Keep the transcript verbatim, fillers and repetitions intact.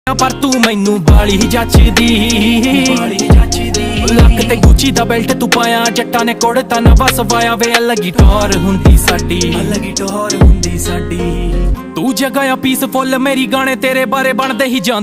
पर तू मैनू बाली जचदी लक ते गुची दा बेल्ट तू पाया जट्टा ने कोड़ता नवा सवाया वे अलग ही टोर हुंदी साडी अलग ही टोर हुंदी साडी तू जगह पीसफुल मेरी गाने तेरे बारे बनदे ही जान